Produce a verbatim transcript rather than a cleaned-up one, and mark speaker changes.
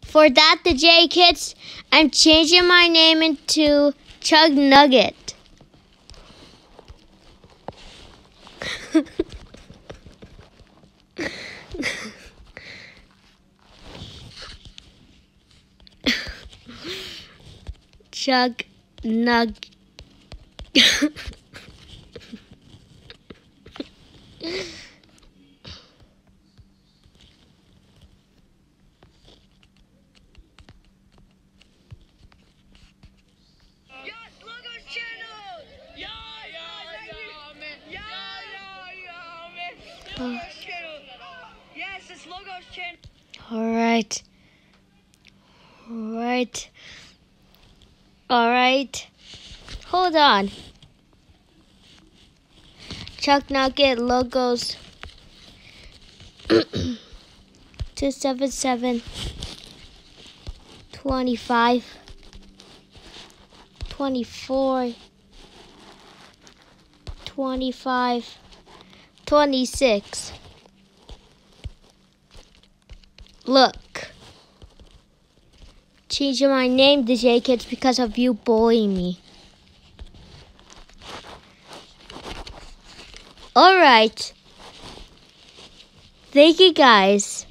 Speaker 1: For that, the J Kids, I'm changing my name into Chug Nugget. Chug Nugget.
Speaker 2: Oh. Yes, it's Logo's channel.
Speaker 1: All right. All right. All right. Hold on. Chuck Nugget logos. two seven seven twenty-five twenty-four twenty-five twenty-six. Look. Changing my name to J Kids because of you bullying me. Alright. Thank you guys.